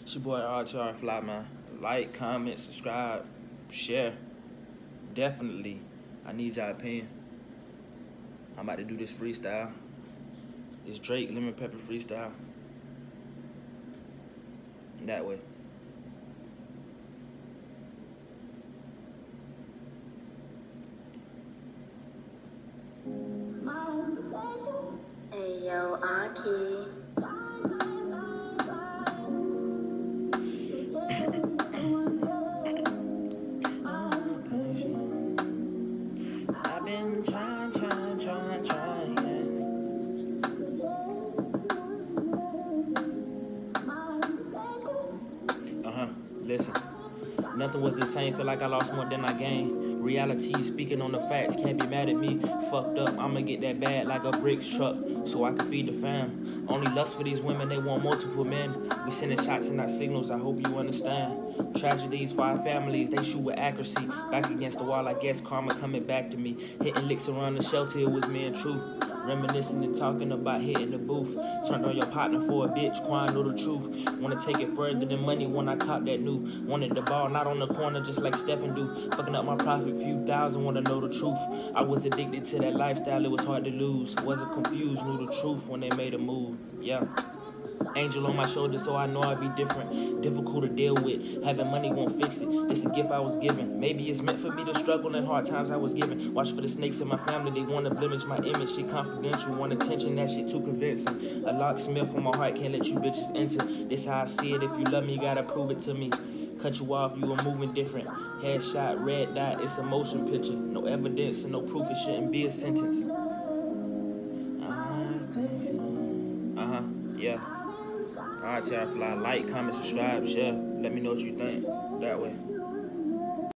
It's your boy RTR Fly, man. Like, comment, subscribe, share. Definitely. I need y'all opinion. I'm about to do this freestyle. It's Drake Lemon Pepper freestyle. That way. Hey yo, Aki. I've been trying. Listen. Nothing was the same, feel like I lost more than I gained. Reality, speaking on the facts, can't be mad at me. Fucked up, I'ma get that bag like a bricks truck, so I can feed the fam. Only lust for these women, they want multiple men. We sending shots and not signals, I hope you understand. Tragedies for our families, they shoot with accuracy. Back against the wall, I guess karma coming back to me. Hitting licks around the shelter, it was me and true. Reminiscing and talking about hitting the booth. Turned on your partner for a bitch, Quan know the truth. Wanna take it further than money when I cop that new. Wanted the ball, not on the corner just like Stephen do. Fucking up my profit, few thousand, wanna know the truth. I was addicted to that lifestyle, it was hard to lose. Wasn't confused, knew the truth when they made a move, yeah. Angel on my shoulder, so I know I'd be different. Difficult to deal with, having money won't fix it. This a gift I was given. Maybe it's meant for me to struggle in hard times I was given. Watch for the snakes in my family, they wanna blemish my image. Shit confidential, want attention, that shit too convincing. A locksmith on my heart, can't let you bitches enter. This how I see it, if you love me, gotta prove it to me. Cut you off, you were moving different. Headshot, red dot, it's a motion picture. No evidence and no proof, it shouldn't be a sentence. Yeah. Alright, y'all fly. Like, comment, subscribe, share. Let me know what you think. That way.